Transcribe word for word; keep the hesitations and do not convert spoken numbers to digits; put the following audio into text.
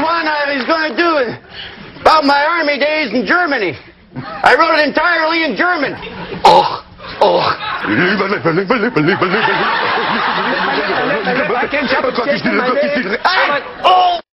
one I was going to do about my army days in Germany. I wrote it entirely in German. Oh, oh. I can't